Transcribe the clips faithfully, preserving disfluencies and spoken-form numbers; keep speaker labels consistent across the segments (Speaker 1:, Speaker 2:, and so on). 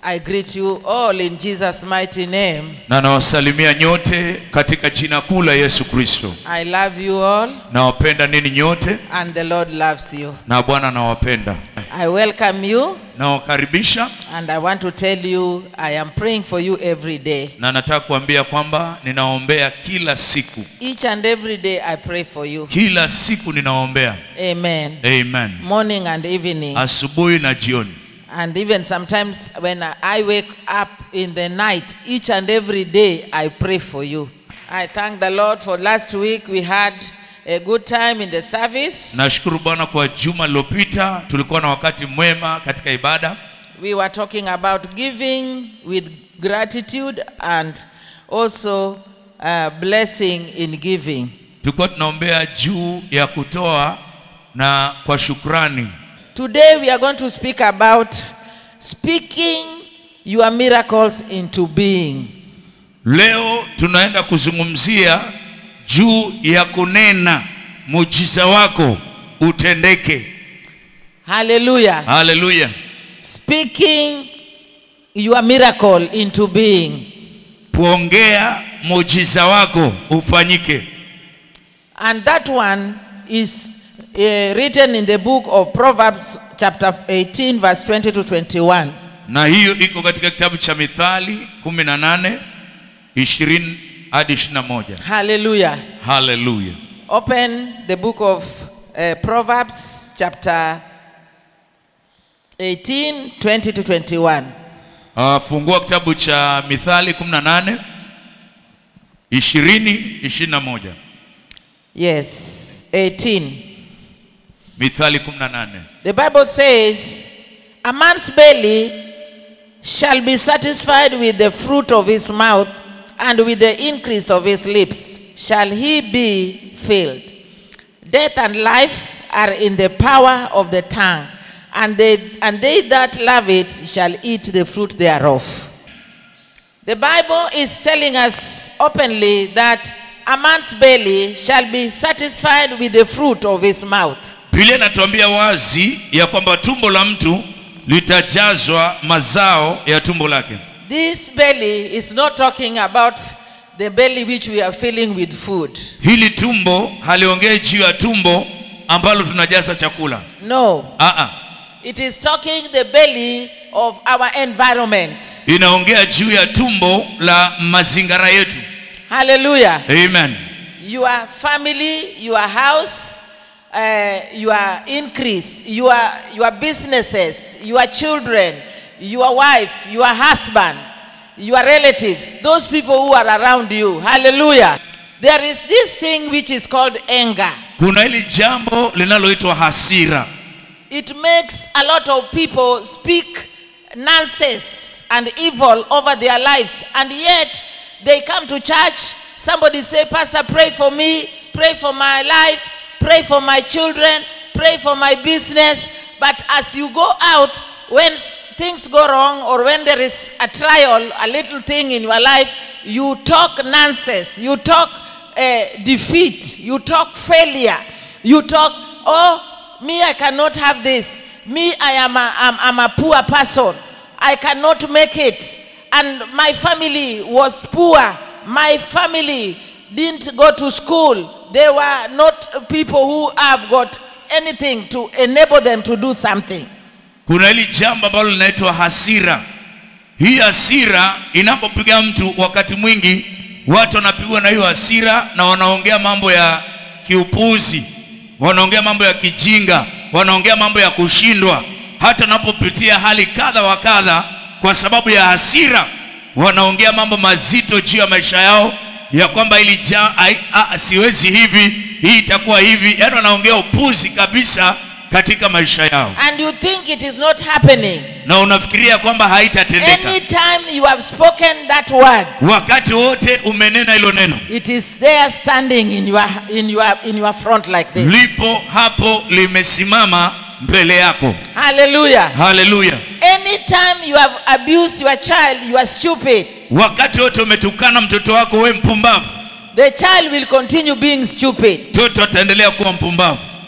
Speaker 1: I greet you all in Jesus' mighty name.
Speaker 2: Na nawasalimia nyote katika jina kuu la Yesu Kristo.
Speaker 1: I love you all.
Speaker 2: Nawapenda ninyi nyote.
Speaker 1: And the Lord loves you.
Speaker 2: Na Bwana anawapenda.
Speaker 1: I welcome you.
Speaker 2: Nawakaribisha.
Speaker 1: And I want to tell you, I am praying for you every day.
Speaker 2: Na nataka kuambia kwamba ninaombea kila siku.
Speaker 1: Each and every day I pray for you.
Speaker 2: Kila siku ninaombea.
Speaker 1: Amen.
Speaker 2: Amen.
Speaker 1: Morning and evening.
Speaker 2: Asubuhi na jioni.
Speaker 1: And even sometimes when I wake up in the night, each and every day I pray for you. I thank the Lord for last week we had a good time in the service.
Speaker 2: Nashukuru Bwana kwa juma lililopita tulikuwa na wakati mwema katika ibada.
Speaker 1: We were talking about giving with gratitude and also uh, blessing in giving.
Speaker 2: Tulikuwa tunaombea juu ya kutoa na kwa shukrani.
Speaker 1: Today we are going to speak about speaking your miracles into being.
Speaker 2: Leo tunaenda kuzungumzia juu ya kunena muujiza wako utendeke.
Speaker 1: Hallelujah.
Speaker 2: Hallelujah.
Speaker 1: Speaking your miracle into being.
Speaker 2: Kuongea muujiza wako ufanyike.
Speaker 1: And that one is uh, written in the book of Proverbs chapter eighteen verse twenty to twenty-one.
Speaker 2: Na hiyo iko katika kitabu cha Mithali kumi na nane ishirini hadi ishirini na moja.
Speaker 1: Hallelujah.
Speaker 2: Hallelujah.
Speaker 1: Open the book of uh, Proverbs chapter eighteen twenty to twenty-one.
Speaker 2: Uh, fungua kitabu cha Mithali kumi na nane ishirini ishirini na moja.
Speaker 1: Yes, eighteen.
Speaker 2: Mithali kumi na nane.
Speaker 1: The Bible says, a man's belly shall be satisfied with the fruit of his mouth, and with the increase of his lips shall he be filled. Death and life are in the power of the tongue, and they, and they that love it shall eat the fruit thereof. The Bible is telling us openly that a man's belly shall be satisfied with the fruit of his mouth.
Speaker 2: Biblia inatuambia wazi ya kwamba tumbo la mtu litajazwa mazao ya tumbo lake.
Speaker 1: This belly is not talking about the belly which we are filling with food.
Speaker 2: Hili tumbo haliongei juu ya tumbo ambalo tunajaza chakula.
Speaker 1: No.
Speaker 2: Ah ah.
Speaker 1: It is talking the belly of our environment.
Speaker 2: Inaongea juu ya tumbo la mazingira yetu.
Speaker 1: Hallelujah.
Speaker 2: Amen.
Speaker 1: Your family, your house, uh, your increase, your, your businesses, your children, your wife, your husband, your relatives, those people who are around you. Hallelujah. There is this thing which is called anger.
Speaker 2: Kuna hili jambo linaloitwa hasira.
Speaker 1: It makes a lot of people speak nonsense and evil over their lives, and yet they come to church. Somebody say, Pastor, pray for me, pray for my life, pray for my children, pray for my business. But as you go out, when things go wrong, or when there is a trial, a little thing in your life, you talk nonsense, you talk uh, defeat, you talk failure, you talk, oh, me, I cannot have this. Me, I am a, I'm, I'm a poor person. I cannot make it. And my family was poor. My family didn't go to school. They were not people who have got anything to enable them to do something.
Speaker 2: Kuna hili jambo ambalo linaitwa hasira. Hii hasira inapopiga mtu, wakati mwingi watu wanapigwa na hiyo hasira na wanaongea mambo ya kiupuzi, wanaongea mambo ya kijinga, wanaongea mambo ya kushindwa. Hata wanapopitia hali kadha wa kadha kwa sababu ya hasira, wanaongea mambo mazito juu ya maisha yao, ya kwamba ili ja, a, a, siwezi hivi, hii itakuwa hivi. Yaani wanaongea upuzi kabisa katika maisha yao.
Speaker 1: And you think it is not happening.
Speaker 2: Na unafikiria kwamba haitatendeka.
Speaker 1: Anytime you have spoken that word,
Speaker 2: wakati wote umenena hilo neno,
Speaker 1: it is there standing in your, in your, in your front like this.
Speaker 2: Lipo hapo limesimama mbele yako.
Speaker 1: Hallelujah.
Speaker 2: Hallelujah.
Speaker 1: Anytime you have abused your child, you are stupid.
Speaker 2: Wakati wote umetukana mtoto wako, we mpumbavu,
Speaker 1: the child will continue being stupid.
Speaker 2: Mtoto ataendelea kuwa mpumbavu.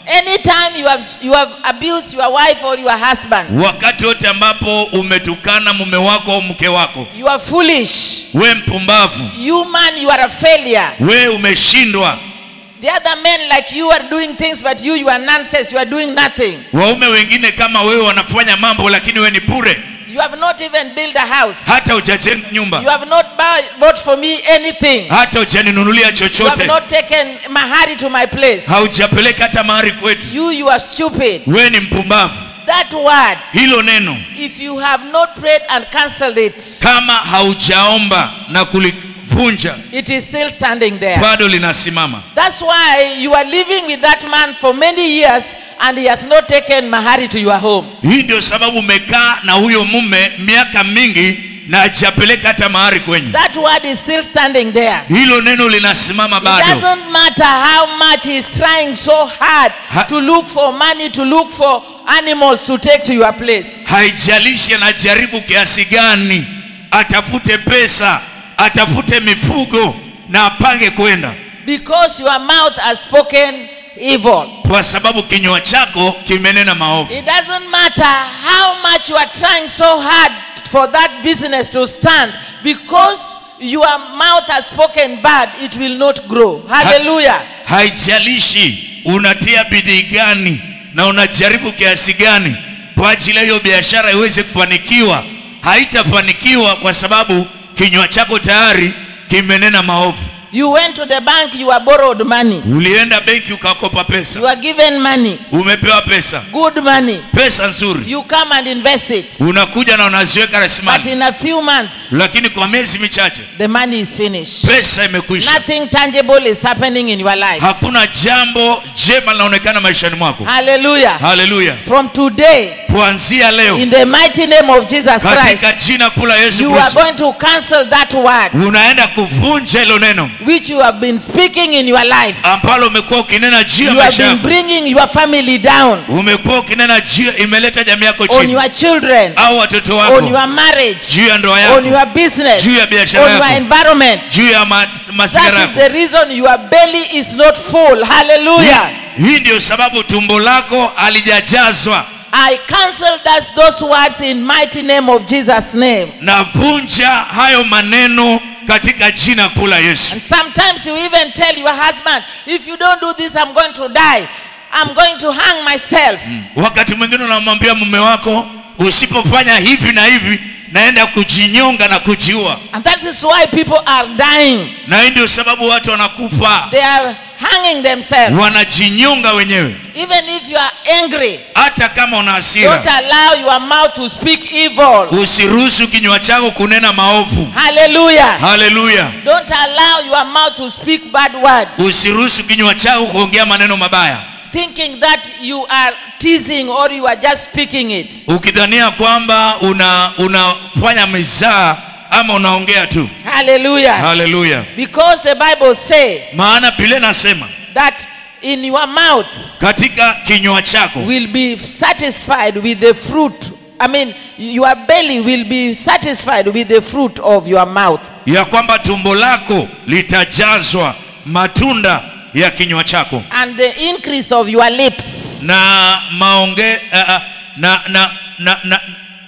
Speaker 1: Anytime you have you have abused your wife or your husband,
Speaker 2: wakati wote ambapo umetukana mume wako au mke wako,
Speaker 1: you are foolish.
Speaker 2: we mpumbavu,
Speaker 1: You man, you are a failure.
Speaker 2: we umeshindwa.
Speaker 1: The other men like you are doing things, but you you are nonsense. You are doing nothing.
Speaker 2: Waume wengine kama wewe wanafanya mambo lakini we ni bure.
Speaker 1: You have not even built a house.
Speaker 2: Hata hujajenga
Speaker 1: You
Speaker 2: nyumba,
Speaker 1: have not buy- bought for me anything.
Speaker 2: hata hujaninunulia
Speaker 1: You have
Speaker 2: chochote,
Speaker 1: not taken mahari to my place.
Speaker 2: haujapeleka hata mahari kwetu.
Speaker 1: You you are stupid.
Speaker 2: We ni mpumbavu.
Speaker 1: That word,
Speaker 2: Hilo neno
Speaker 1: if you have not prayed and cancelled it,
Speaker 2: kama haujaomba na kulivunja,
Speaker 1: it is still standing there.
Speaker 2: bado linasimama.
Speaker 1: That's why you are living with that man for many years and he has not taken mahari to your home.
Speaker 2: Hii ndio sababu umekaa na huyo mume miaka mingi na hajapeleka hata mahari kwenyu.
Speaker 1: That word is still standing there.
Speaker 2: Hilo neno linasimama
Speaker 1: It
Speaker 2: bado.
Speaker 1: doesn't matter how much he's trying so hard
Speaker 2: Ha-
Speaker 1: to look for money, to look for animals to take to your place.
Speaker 2: Haijalishi anajaribu kiasi gani, atafute pesa, atafute mifugo na apange kwenda,
Speaker 1: Because your mouth has spoken evil.
Speaker 2: kwa sababu kinywa chako kimenena maovu.
Speaker 1: It doesn't matter how much you are trying so hard for that business to stand, because your mouth has spoken bad, it will not grow. Hallelujah.
Speaker 2: Haijalishi unatia bidii gani na unajaribu kiasi gani kwa ajili ya hiyo biashara iweze kufanikiwa, haitafanikiwa kwa sababu kinywa chako tayari kimenena maovu.
Speaker 1: You went to the bank, you are borrowed money.
Speaker 2: Ulienda benki ukakopa pesa,
Speaker 1: You are given money,
Speaker 2: umepewa pesa,
Speaker 1: good money.
Speaker 2: pesa nzuri,
Speaker 1: You come and invest it.
Speaker 2: unakuja na unaziweka
Speaker 1: But
Speaker 2: rasilimali,
Speaker 1: in a few months,
Speaker 2: lakini kwa miezi michache
Speaker 1: the money is finished.
Speaker 2: pesa imekwisha.
Speaker 1: Nothing tangible is happening in your life.
Speaker 2: Hakuna jambo jema linaonekana maishani mwako.
Speaker 1: Hallelujah.
Speaker 2: Haleluya.
Speaker 1: From today,
Speaker 2: Kuanzia leo
Speaker 1: in the mighty name of Jesus
Speaker 2: katika
Speaker 1: Christ,
Speaker 2: jina kuu la Yesu
Speaker 1: you are
Speaker 2: Kristo,
Speaker 1: going to cancel that word
Speaker 2: unaenda kuvunja hilo neno
Speaker 1: which you have been speaking in your life.
Speaker 2: ambalo umekuwa ukinena juu ya
Speaker 1: You have
Speaker 2: maisha
Speaker 1: been
Speaker 2: yako.
Speaker 1: bringing your family down,
Speaker 2: Umekuwa ukinena juu, imeleta jamii yako
Speaker 1: on
Speaker 2: chini,
Speaker 1: your children,
Speaker 2: au watoto
Speaker 1: on
Speaker 2: wako,
Speaker 1: your marriage,
Speaker 2: juu ya ndoa
Speaker 1: on
Speaker 2: yako,
Speaker 1: your business,
Speaker 2: juu ya biashara
Speaker 1: on your
Speaker 2: yako,
Speaker 1: environment.
Speaker 2: juu ya ma- mazingira
Speaker 1: That is
Speaker 2: yako.
Speaker 1: the reason your belly is not full. Hallelujah.
Speaker 2: Hii- Hii ndio sababu tumbo lako halijajazwa.
Speaker 1: I cancel that, those words in mighty name of Jesus' name.
Speaker 2: Navunja hayo maneno katika jina kuu la Yesu.
Speaker 1: And sometimes you even tell your husband, if you don't do this, I'm going to die. I'm going to hang myself.
Speaker 2: Wakati mwingine unamwambia mume wako, usipofanya hivi na hivi naenda kujinyonga na kujiua.
Speaker 1: And that is why people are dying.
Speaker 2: Na hii ndio sababu watu wanakufa,
Speaker 1: They are hanging themselves.
Speaker 2: wanajinyonga wenyewe.
Speaker 1: Even if you are angry,
Speaker 2: Hata kama una
Speaker 1: don't
Speaker 2: hasira,
Speaker 1: allow your mouth to speak evil.
Speaker 2: usiruhusu kinywa chako kunena maovu.
Speaker 1: Hallelujah.
Speaker 2: Haleluya.
Speaker 1: Don't allow your mouth to speak bad words,
Speaker 2: Usiruhusu kinywa chako kuongea maneno mabaya,
Speaker 1: thinking that you are teasing or you are just speaking it.
Speaker 2: ukidhania kwamba una unafanya mizaa ama unaongea tu.
Speaker 1: Hallelujah.
Speaker 2: Haleluya.
Speaker 1: Because the Bible says
Speaker 2: Maana Biblia nasema
Speaker 1: that in your mouth
Speaker 2: katika kinywa chako
Speaker 1: will be satisfied with the fruit. I mean, your belly will be satisfied with the fruit of your mouth.
Speaker 2: ya kwamba tumbo lako litajazwa matunda ya kinywa chako
Speaker 1: And the increase of your lips.
Speaker 2: na maonge uh, uh, na, na, na, na,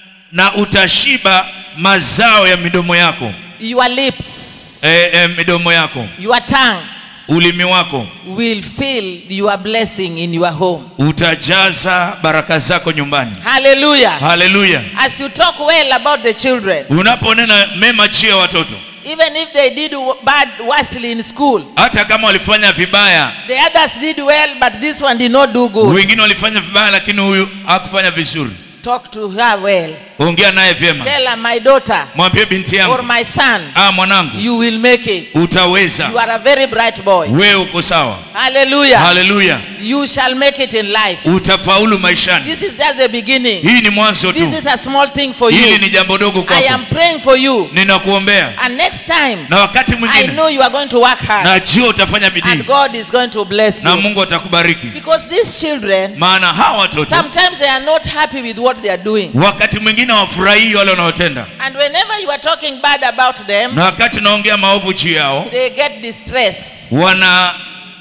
Speaker 2: na utashiba mazao ya midomo yako,
Speaker 1: Your lips,
Speaker 2: eh, eh, midomo yako,
Speaker 1: your tongue
Speaker 2: ulimi wako
Speaker 1: will fill your blessing in your home.
Speaker 2: utajaza baraka zako nyumbani.
Speaker 1: Hallelujah.
Speaker 2: Haleluya.
Speaker 1: As you talk well about the children,
Speaker 2: Unaponena mema juu ya watoto,
Speaker 1: even if they did bad worstly in school,
Speaker 2: hata kama walifanya vibaya,
Speaker 1: the others did well, but this one did not do good.
Speaker 2: wengine walifanya vibaya lakini huyu hakufanya vizuri,
Speaker 1: Talk to her well.
Speaker 2: ongea naye vyema,
Speaker 1: Tell her, my daughter
Speaker 2: mwambie binti
Speaker 1: or
Speaker 2: yangu,
Speaker 1: my son,
Speaker 2: ah, mwanangu,
Speaker 1: you will make it.
Speaker 2: utaweza,
Speaker 1: You are a very bright boy.
Speaker 2: wewe uko sawa.
Speaker 1: Hallelujah.
Speaker 2: Haleluya.
Speaker 1: You shall make it in life.
Speaker 2: Utafaulu maishani.
Speaker 1: This is just the beginning.
Speaker 2: Hii ni mwanzo tu,
Speaker 1: This is a small thing for
Speaker 2: hili
Speaker 1: you.
Speaker 2: ni jambo dogo
Speaker 1: I
Speaker 2: kwako.
Speaker 1: am praying for you.
Speaker 2: Ninakuombea,
Speaker 1: And next time,
Speaker 2: na wakati
Speaker 1: I
Speaker 2: mwingine
Speaker 1: know you are going to work hard.
Speaker 2: najua utafanya bidii
Speaker 1: And God is going to bless
Speaker 2: na
Speaker 1: you.
Speaker 2: Mungu atakubariki,
Speaker 1: Because these children,
Speaker 2: maana hawa watoto
Speaker 1: sometimes they are not happy with what they are doing.
Speaker 2: wakati mwingine wafurahii wale wanaotenda,
Speaker 1: And whenever you are talking bad about them,
Speaker 2: na wakati naongea maovu juu yao
Speaker 1: they get distressed.
Speaker 2: wana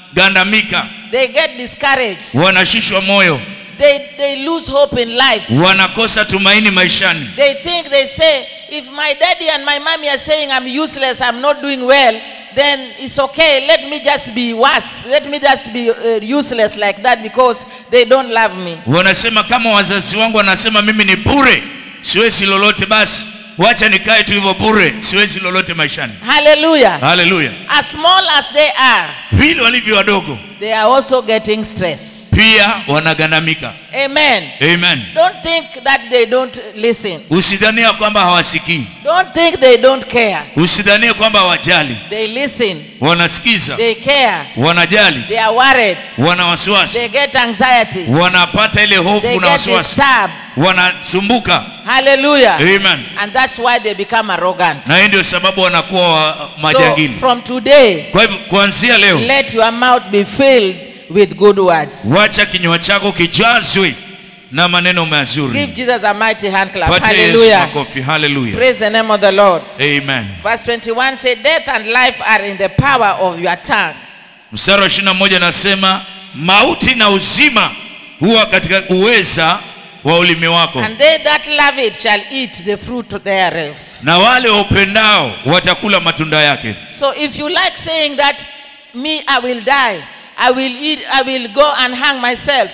Speaker 2: wanagandamika,
Speaker 1: They get discouraged.
Speaker 2: wanashishwa moyo,
Speaker 1: They, they lose hope in life.
Speaker 2: wanakosa tumaini maishani.
Speaker 1: They think, they say, if my daddy and my mommy are saying I'm useless, I'm not doing well, then it's okay. Let me just be worse. Let me just be uh, useless like that because they don't love me.
Speaker 2: Wanasema kama wazazi wangu wanasema mimi ni bure, siwezi lolote, basi wacha nikae tu hivyo bure, siwezi lolote maishani.
Speaker 1: Hallelujah.
Speaker 2: Hallelujah.
Speaker 1: As small as they are,
Speaker 2: Vile walivyo wadogo,
Speaker 1: they are also getting stress.
Speaker 2: pia wanagandamika.
Speaker 1: Amen.
Speaker 2: Amen.
Speaker 1: Don't think that they don't listen.
Speaker 2: Usidhania kwamba hawasikii.
Speaker 1: Don't think they don't care.
Speaker 2: Usidhania kwamba hawajali.
Speaker 1: They listen.
Speaker 2: Wanasikiza,
Speaker 1: They care.
Speaker 2: wanajali,
Speaker 1: They are worried.
Speaker 2: wana wasiwasi,
Speaker 1: They get anxiety.
Speaker 2: wanapata ile
Speaker 1: They
Speaker 2: hofu na
Speaker 1: get
Speaker 2: wasiwasi,
Speaker 1: disturbed.
Speaker 2: wanasumbuka.
Speaker 1: Hallelujah.
Speaker 2: Amen.
Speaker 1: And that's why they become arrogant.
Speaker 2: Na hii ndio sababu wanakuwa wa-
Speaker 1: So
Speaker 2: majangili.
Speaker 1: from today,
Speaker 2: Kwa hivyo kuanzia leo,
Speaker 1: let your mouth be filled with good words.
Speaker 2: wacha kinywa chako kijazwe na maneno
Speaker 1: Give
Speaker 2: mazuri.
Speaker 1: Jesus a mighty hand clap.
Speaker 2: Patie Yesu
Speaker 1: Hallelujah.
Speaker 2: makofi. Hallelujah.
Speaker 1: Praise the name of the Lord.
Speaker 2: Amen.
Speaker 1: Verse twenty-one says, death and life are in the power of your tongue.
Speaker 2: Mstari wa ishirini na moja nasema mauti na uzima huwa katika uweza wa ulimi wako,
Speaker 1: And they that love it shall eat the fruit thereof.
Speaker 2: na wale wapendao watakula matunda yake.
Speaker 1: So if you like saying that, me, I will die, I will eat, I will go and hang myself,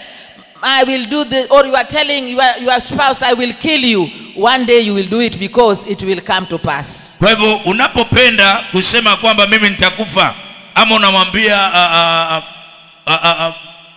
Speaker 1: I will do the, or you are telling your, your spouse, I will kill you, one day you will do it because it will come to pass.
Speaker 2: Kwa hivyo unapopenda kusema kwamba mimi nitakufa, ama unamwambia a, a, a, a, a,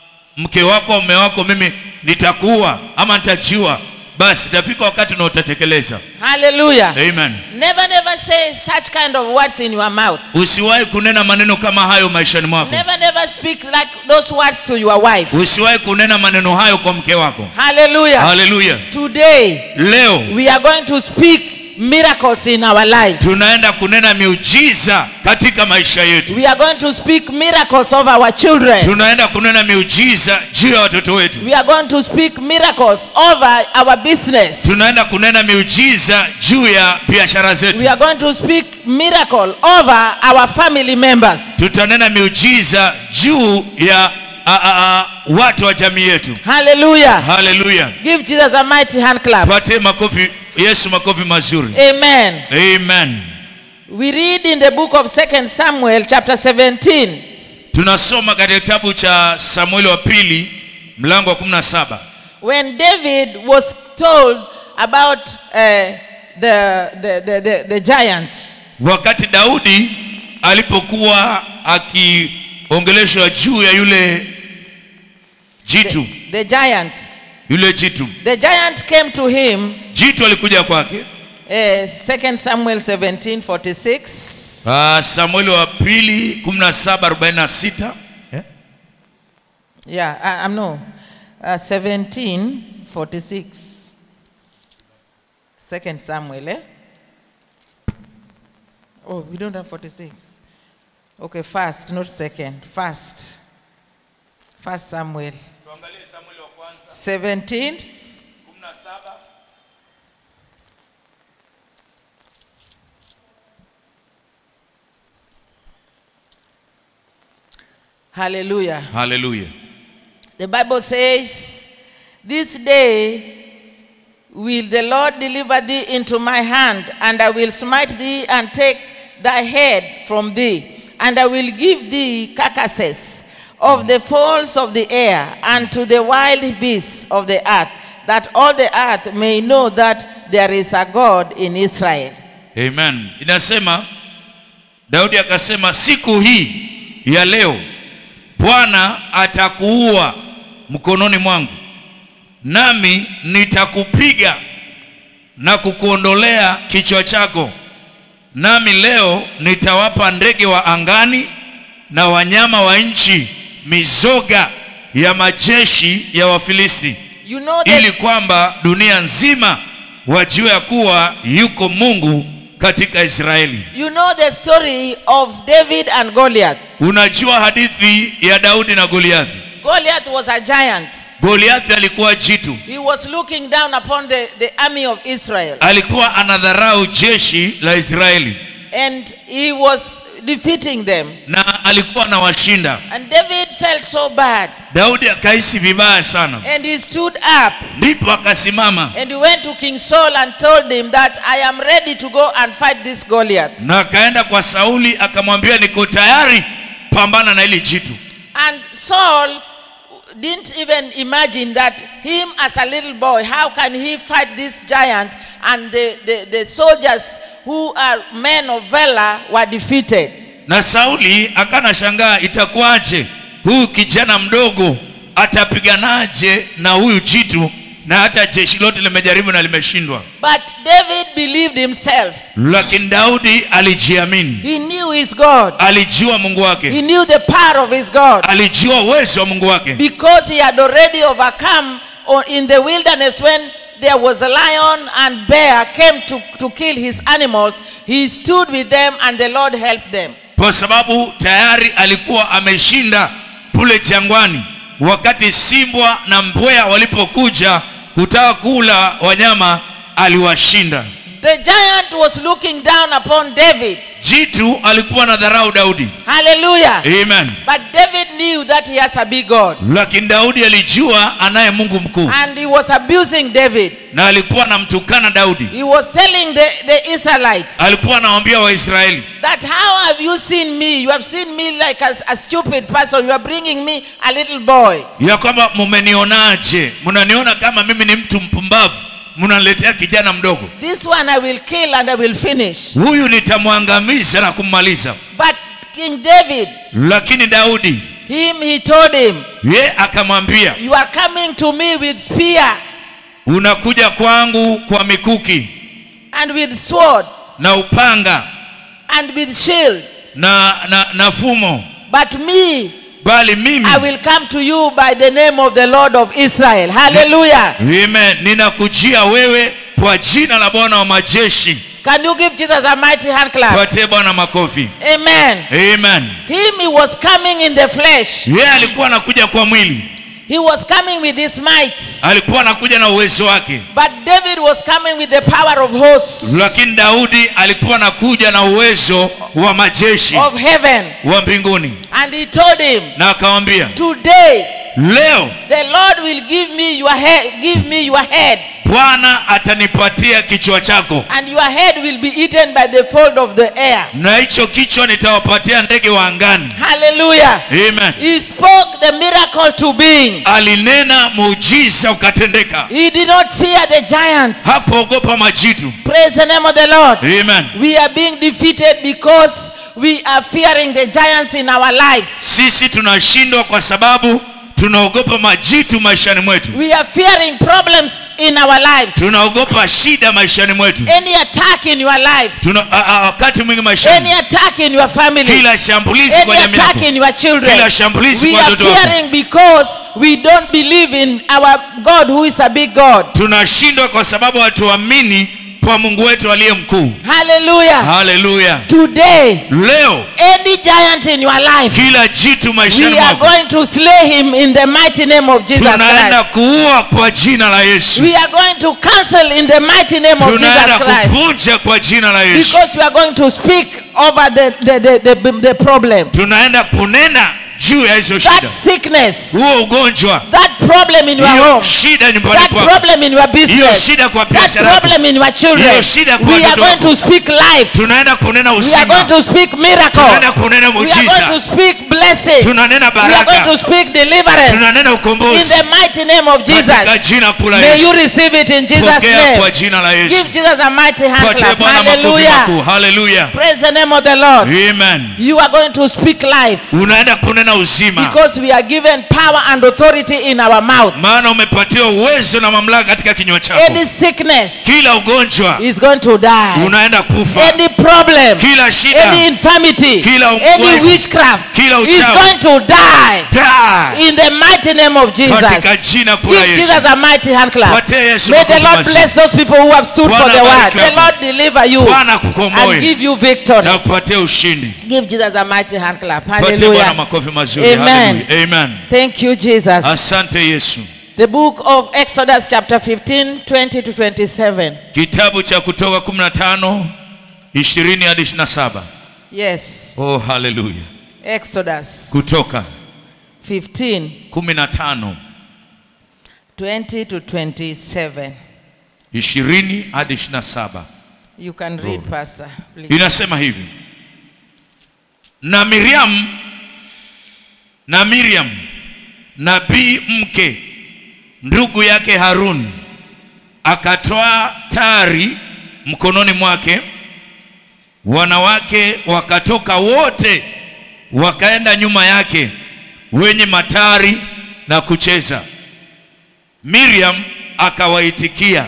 Speaker 2: mke wako, mume wako, mimi nitakuwa ama nitajiua, basi itafika wakati na utatekeleza.
Speaker 1: Hallelujah.
Speaker 2: Amen.
Speaker 1: Never, never say such kind of words in your mouth.
Speaker 2: Usiwahi kunena maneno kama hayo maishani mwako.
Speaker 1: Never, never speak like those words to your wife.
Speaker 2: Usiwahi kunena maneno hayo kwa mke wako.
Speaker 1: Hallelujah.
Speaker 2: Hallelujah.
Speaker 1: Today,
Speaker 2: Leo
Speaker 1: we are going to speak miracles in our lives.
Speaker 2: tunaenda kunena miujiza katika maisha yetu.
Speaker 1: We are going to speak miracles of our children.
Speaker 2: Tunaenda kunena miujiza juu ya watoto wetu.
Speaker 1: We are going to speak miracles over our business.
Speaker 2: Tunaenda kunena miujiza juu ya biashara zetu.
Speaker 1: We are going to speak miracle over our family members.
Speaker 2: Tutanena miujiza juu ya a, a, a, watu wa jamii yetu.
Speaker 1: Hallelujah.
Speaker 2: Hallelujah.
Speaker 1: Give Jesus a mighty hand clap.
Speaker 2: Pate makofi Yesu, makofi mazuri.
Speaker 1: Amen.
Speaker 2: Amen.
Speaker 1: We read in the book of Second Samuel chapter seventeen.
Speaker 2: Tunasoma katika kitabu cha Samueli wa pili mlango wa kumi na saba.
Speaker 1: When David was told about uh, the, the, the, the, the giant.
Speaker 2: Wakati Daudi alipokuwa akiongeleshwa juu ya yule jitu,
Speaker 1: The, the giant.
Speaker 2: yule jitu,
Speaker 1: The giant came to him.
Speaker 2: jitu alikuja kwake.
Speaker 1: Uh, Second Samuel seventeen forty-six.
Speaker 2: Uh, Samueli wa pili kumi na saba arobaini na sita. Yeah?
Speaker 1: Yeah, I, I'm no. Uh, seventeen forty-six. Second Samuel, eh? Oh, we don't have forty-six. Okay, first, not second. First. First Samuel. seventeen. Hallelujah.
Speaker 2: Hallelujah.
Speaker 1: The Bible says, this day will the Lord deliver thee into my hand, and I will smite thee and take thy head from thee, and I will give thee carcasses of the fowls of the air and to the wild beasts of the earth, that all the earth may know that there is a God in Israel.
Speaker 2: Amen. Inasema Daudi akasema, siku hii ya leo Bwana atakuua mkononi mwangu, nami nitakupiga na kukuondolea kichwa chako, nami leo nitawapa ndege wa angani na wanyama wa nchi mizoga ya majeshi ya Wafilisti,
Speaker 1: You know
Speaker 2: ili
Speaker 1: this,
Speaker 2: kwamba dunia nzima wajue ya kuwa yuko Mungu katika Israeli.
Speaker 1: you know the story of David and Goliath.
Speaker 2: Unajua hadithi ya Daudi na Goliathi.
Speaker 1: Goliath was a giant.
Speaker 2: Goliathi alikuwa jitu.
Speaker 1: He was looking down upon the, the army of Israel.
Speaker 2: Alikuwa anadharau jeshi la Israeli.
Speaker 1: And he was defeating them.
Speaker 2: na alikuwa anawashinda.
Speaker 1: And David felt so bad.
Speaker 2: Daudi akahisi vibaya sana,
Speaker 1: And he stood up
Speaker 2: ndipo akasimama
Speaker 1: and he went to King Saul and told him that I am ready to go and fight this Goliath.
Speaker 2: na akaenda kwa Sauli akamwambia, niko tayari pambana na hili jitu.
Speaker 1: And Saul didn't even imagine that him as a little boy, how can he fight this giant? And the, the, the soldiers who are men of valor were defeated.
Speaker 2: Na Sauli akana shangaa, itakuwaje huyu kijana mdogo atapiganaje na huyu jitu, na hata jeshi lote limejaribu na limeshindwa.
Speaker 1: But David believed himself.
Speaker 2: Lakini Daudi alijiamini.
Speaker 1: He knew his God.
Speaker 2: Alijua Mungu wake.
Speaker 1: He knew the power of his God.
Speaker 2: Alijua uwezo wa Mungu wake.
Speaker 1: Because he had already overcome in the wilderness when there was a lion and bear came to, to kill his animals. He stood with them and the Lord helped them.
Speaker 2: Kwa sababu tayari alikuwa ameshinda kule jangwani, wakati simbwa na mbweha walipokuja kutaka kula wanyama, aliwashinda.
Speaker 1: The giant was looking down upon David.
Speaker 2: Jitu alikuwa na dharau Daudi.
Speaker 1: Hallelujah.
Speaker 2: Amen.
Speaker 1: But David knew that he has a big God.
Speaker 2: Lakini Daudi alijua anaye Mungu mkuu.
Speaker 1: And he was abusing David.
Speaker 2: Na alikuwa anamtukana Daudi.
Speaker 1: He was telling the, the Israelites.
Speaker 2: Alikuwa anawaambia Waisraeli,
Speaker 1: that how have you seen me? You have seen me like a, a stupid person. You are bringing me a little boy.
Speaker 2: ya kwamba mumenionaje? Mnaniona kama mimi ni mtu mpumbavu, mnaniletea kijana mdogo.
Speaker 1: This one I will kill and I will finish.
Speaker 2: Huyu nitamwangamiza na kummaliza.
Speaker 1: But King David,
Speaker 2: Lakini Daudi,
Speaker 1: him he told him,
Speaker 2: ye akamwambia,
Speaker 1: you are coming to me with spear
Speaker 2: unakuja kwangu kwa mikuki
Speaker 1: and with sword
Speaker 2: na upanga
Speaker 1: and with shield.
Speaker 2: na na, na fumo,
Speaker 1: But me,
Speaker 2: bali mimi
Speaker 1: I will come to you by the name of the Lord of Israel. Hallelujah.
Speaker 2: Amen. Ninakujia wewe kwa jina la Bwana wa majeshi.
Speaker 1: Can you give Jesus a mighty hand clap?
Speaker 2: Patie Bwana makofi.
Speaker 1: Amen.
Speaker 2: Amen.
Speaker 1: Him, he was coming in the flesh.
Speaker 2: Yeye alikuwa anakuja kwa mwili.
Speaker 1: He was coming with his might.
Speaker 2: Alikuwa anakuja na uwezo wake.
Speaker 1: But David was coming with the power of hosts.
Speaker 2: Lakini Daudi alikuwa anakuja na uwezo wa majeshi
Speaker 1: Of heaven.
Speaker 2: wa mbinguni.
Speaker 1: And he told him,
Speaker 2: Na akamwambia,
Speaker 1: today
Speaker 2: leo
Speaker 1: the Lord will give me your head, give me your head.
Speaker 2: Bwana atanipatia kichwa chako.
Speaker 1: And your head will be eaten by the fold of the air.
Speaker 2: Na hicho kichwa nitawapatia ndege wa angani.
Speaker 1: Hallelujah.
Speaker 2: Amen.
Speaker 1: He spoke the miracle to being.
Speaker 2: Alinena muujiza ukatendeka.
Speaker 1: He did not fear the giants.
Speaker 2: Hakuogopa majitu.
Speaker 1: Praise the name of the Lord.
Speaker 2: Amen.
Speaker 1: We are being defeated because we are fearing the giants in our lives.
Speaker 2: Sisi tunashindwa kwa sababu tunaogopa majitu maishani mwetu.
Speaker 1: We are fearing problems in our lives.
Speaker 2: Tunaogopa shida maishani mwetu.
Speaker 1: Any attack in your life.
Speaker 2: Tuna a, a, wakati mwingi maishani.
Speaker 1: Any attack in your family.
Speaker 2: Kila shambulizi
Speaker 1: Any
Speaker 2: kwa jamii
Speaker 1: attack
Speaker 2: yako.
Speaker 1: in your children.
Speaker 2: Kila shambulizi
Speaker 1: We
Speaker 2: kwa
Speaker 1: are
Speaker 2: watoto wako.
Speaker 1: fearing because we don't believe in our God who is a big God.
Speaker 2: Tunashindwa kwa sababu hatuamini kwa Mungu wetu aliye mkuu.
Speaker 1: Hallelujah.
Speaker 2: Hallelujah.
Speaker 1: Today,
Speaker 2: Leo
Speaker 1: any giant in your life,
Speaker 2: kila jitu maishani
Speaker 1: we are
Speaker 2: mwako
Speaker 1: going to slay him in the mighty name of Jesus
Speaker 2: tunaenda
Speaker 1: Christ.
Speaker 2: kuua kwa jina la Yesu.
Speaker 1: We are going to cancel in the mighty name of
Speaker 2: Tunaenda
Speaker 1: Jesus Christ.
Speaker 2: kuvunja kwa jina la Yesu.
Speaker 1: Because we are going to speak over the, the, the, the, the problem.
Speaker 2: Tunaenda kunena juu ya hizo
Speaker 1: That
Speaker 2: shida.
Speaker 1: sickness,
Speaker 2: Huo ugonjwa,
Speaker 1: that problem in your
Speaker 2: hiyo
Speaker 1: home,
Speaker 2: shida nyumbani
Speaker 1: that
Speaker 2: kwako,
Speaker 1: problem in your
Speaker 2: hiyo
Speaker 1: business,
Speaker 2: shida kwa
Speaker 1: that
Speaker 2: biashara yako,
Speaker 1: problem in your children,
Speaker 2: hiyo shida kwa
Speaker 1: we are
Speaker 2: watoto
Speaker 1: going
Speaker 2: wako.
Speaker 1: to speak life.
Speaker 2: Tunaenda kunena
Speaker 1: We are
Speaker 2: uzima.
Speaker 1: going to speak miracle.
Speaker 2: Tunaenda kunena
Speaker 1: We are going to
Speaker 2: muujiza.
Speaker 1: speak blessing.
Speaker 2: Tunanena
Speaker 1: We are going to
Speaker 2: baraka.
Speaker 1: speak deliverance.
Speaker 2: Tunanena
Speaker 1: In
Speaker 2: ukombozi.
Speaker 1: the mighty name of
Speaker 2: Katika
Speaker 1: Jesus.
Speaker 2: jina kula
Speaker 1: May you
Speaker 2: Yesu.
Speaker 1: receive it in Jesus'
Speaker 2: Pokea
Speaker 1: name.
Speaker 2: kwa jina la Yesu.
Speaker 1: Give Jesus a mighty hand
Speaker 2: Patie
Speaker 1: clap.
Speaker 2: Bwana makofi makuu.
Speaker 1: Hallelujah.
Speaker 2: Hallelujah.
Speaker 1: Praise the name of the Lord.
Speaker 2: Amen.
Speaker 1: You are going to speak life.
Speaker 2: Unaenda kunena uzima.
Speaker 1: Because we are given power and authority in our mouth.
Speaker 2: Maana umepatiwa uwezo na mamlaka katika kinywa chako.
Speaker 1: Any sickness
Speaker 2: Kila ugonjwa
Speaker 1: is going to die.
Speaker 2: unaenda kufa.
Speaker 1: Any problem,
Speaker 2: Kila shida,
Speaker 1: any infirmity,
Speaker 2: Kila
Speaker 1: any
Speaker 2: ugonjwa,
Speaker 1: witchcraft
Speaker 2: kila
Speaker 1: is
Speaker 2: uchawi,
Speaker 1: going to die.
Speaker 2: die
Speaker 1: In the mighty name of Jesus.
Speaker 2: katika jina kula
Speaker 1: Give
Speaker 2: Yesu.
Speaker 1: Jesus a mighty hand clap.
Speaker 2: Patia Yesu
Speaker 1: May the
Speaker 2: makofi
Speaker 1: Lord
Speaker 2: mazuri.
Speaker 1: bless those people who have stood for
Speaker 2: Bwana
Speaker 1: the word.
Speaker 2: abariki
Speaker 1: The
Speaker 2: hapo.
Speaker 1: Lord deliver you
Speaker 2: Bwana
Speaker 1: and
Speaker 2: kukomboe
Speaker 1: give you victory.
Speaker 2: na kupatia ushindi.
Speaker 1: Give Jesus a mighty hand clap.
Speaker 2: Patia Bwana
Speaker 1: Hallelujah.
Speaker 2: makofi mazuri.
Speaker 1: Amen.
Speaker 2: Hallelujah. Amen.
Speaker 1: Thank you, Jesus.
Speaker 2: Asante Yesu.
Speaker 1: The book of Exodus chapter fifteen, twenty to twenty-seven.
Speaker 2: Kitabu cha Kutoka kumi na tano ishirini hadi ishirini na saba.
Speaker 1: Yes.
Speaker 2: Oh, hallelujah.
Speaker 1: Exodus
Speaker 2: Kutoka
Speaker 1: fifteen,
Speaker 2: kumi na tano
Speaker 1: twenty to twenty-seven.
Speaker 2: ishirini hadi ishirini na saba.
Speaker 1: You can read,
Speaker 2: Glory.
Speaker 1: Pastor, please.
Speaker 2: Inasema hivi. Na Miriam na Miriam nabii mke ndugu yake Harun akatoa tari mkononi mwake, wanawake wakatoka wote wakaenda nyuma yake wenye matari na kucheza. Miriam akawaitikia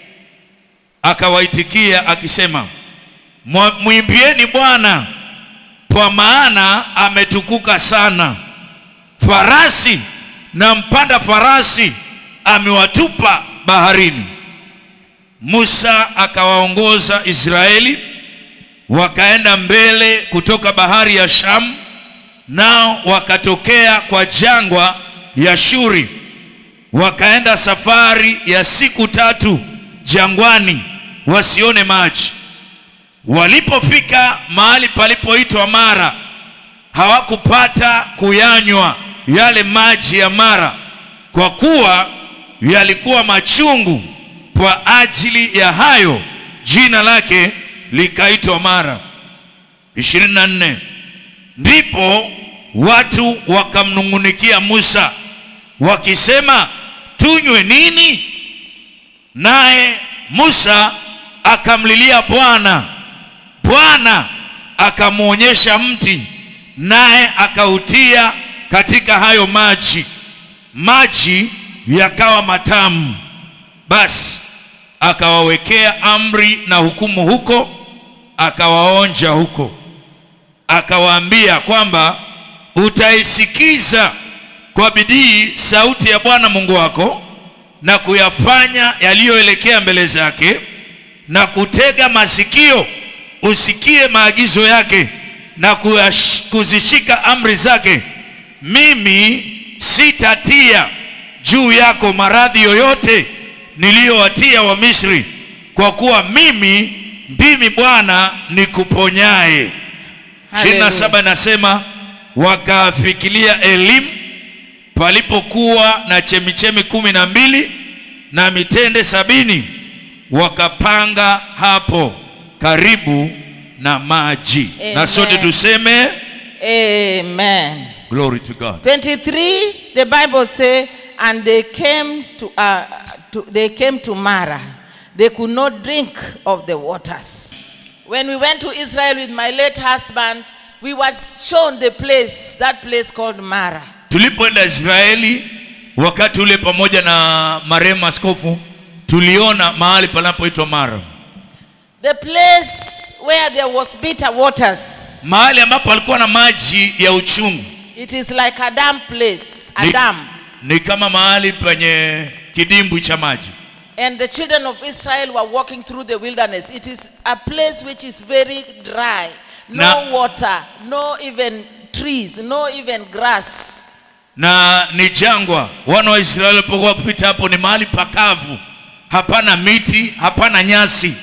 Speaker 2: akawaitikia akisema, muimbieni Bwana, kwa maana ametukuka sana. Farasi na mpanda farasi amewatupa baharini. Musa akawaongoza Israeli wakaenda mbele kutoka bahari ya Shamu, nao wakatokea kwa jangwa ya Shuri, wakaenda safari ya siku tatu jangwani wasione maji. Walipofika mahali palipoitwa Mara, hawakupata kuyanywa yale maji ya Mara, kwa kuwa yalikuwa machungu. Kwa ajili ya hayo jina lake likaitwa Mara. ishirini na nne. Ndipo watu wakamnungunikia Musa wakisema, tunywe nini? Naye Musa akamlilia Bwana. Bwana akamuonyesha mti, naye akautia katika hayo maji, maji yakawa matamu. Basi akawawekea amri na hukumu huko, akawaonja huko. Akawaambia kwamba utaisikiza kwa bidii sauti ya Bwana Mungu wako, na kuyafanya yaliyoelekea mbele zake, na kutega masikio usikie maagizo yake, na kuzishika amri zake. Mimi sitatia juu yako maradhi yoyote niliyowatia wa Misri, kwa kuwa mimi ndimi Bwana nikuponyaye. ishirini na saba nasema, wakafikilia elimu palipokuwa na chemichemi kumi na mbili na mitende sabini, wakapanga hapo karibu na maji.
Speaker 1: Amen.
Speaker 2: Na sote tuseme
Speaker 1: Amen.
Speaker 2: Glory to God.
Speaker 1: twenty-three, the Bible says, and they came to, uh, to they came to Mara. They could not drink of the waters. When we went to Israel with my late husband, we were shown the place, that place called Mara.
Speaker 2: Tulipoenda Israeli wakati ule pamoja na marehemu askofu, tuliona mahali panapoitwa Mara.
Speaker 1: The place where there was bitter waters.
Speaker 2: Mahali ambapo alikuwa na maji ya uchungu.
Speaker 1: It is like a dam place, a
Speaker 2: Ni,
Speaker 1: dam.
Speaker 2: ni kama mahali penye kidimbwi cha maji.
Speaker 1: And the children of Israel were walking through the wilderness. It is a place which is very dry. No
Speaker 2: Na,
Speaker 1: water, no even trees, no even grass.
Speaker 2: Na ni jangwa. Wana wa Israeli walipokuwa kupita hapo ni mahali pakavu. Hapana miti, hapana nyasi.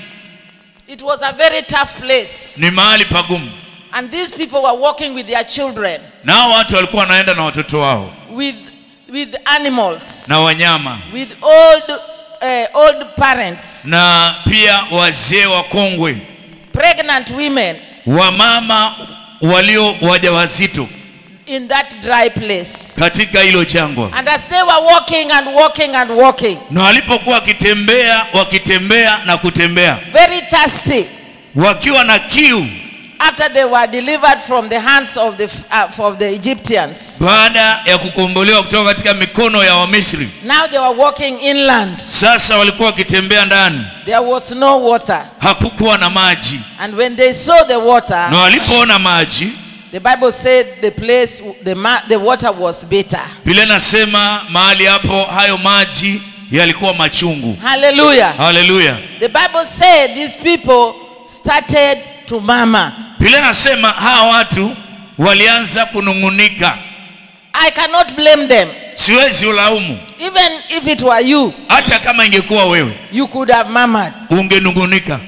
Speaker 1: It was a very tough place.
Speaker 2: Ni mahali pagumu.
Speaker 1: And these people were walking with their children.
Speaker 2: Na watu walikuwa wanaenda na watoto wao.
Speaker 1: With, with animals.
Speaker 2: Na wanyama.
Speaker 1: With old, uh, old parents.
Speaker 2: Na pia wazee wakongwe.
Speaker 1: Pregnant women.
Speaker 2: Wamama walio wajawazito.
Speaker 1: In that dry place.
Speaker 2: Katika hilo jangwa.
Speaker 1: And as they were walking and walking and walking.
Speaker 2: Na walipokuwa wakitembea, wakitembea na kutembea.
Speaker 1: Very thirsty.
Speaker 2: Wakiwa na kiu.
Speaker 1: After they were delivered from the hands of the, uh, of the Egyptians.
Speaker 2: Baada ya kukombolewa kutoka katika mikono ya Wamisri.
Speaker 1: Now they were walking inland.
Speaker 2: Sasa walikuwa wakitembea ndani.
Speaker 1: There was no water.
Speaker 2: Hakukuwa na maji.
Speaker 1: And when they saw the water.
Speaker 2: Na walipoona maji.
Speaker 1: The Bible said the place, the, ma the water was bitter.
Speaker 2: Biblia inasema mahali hapo hayo maji yalikuwa machungu.
Speaker 1: Hallelujah.
Speaker 2: Hallelujah.
Speaker 1: The Bible said these people started to murmur.
Speaker 2: Biblia inasema hawa watu walianza kunungunika.
Speaker 1: I cannot blame them.
Speaker 2: Siwezi ulaumu.
Speaker 1: Even if it were you.
Speaker 2: Hata kama ingekuwa wewe.
Speaker 1: You could have murmured.
Speaker 2: Ungenungunika.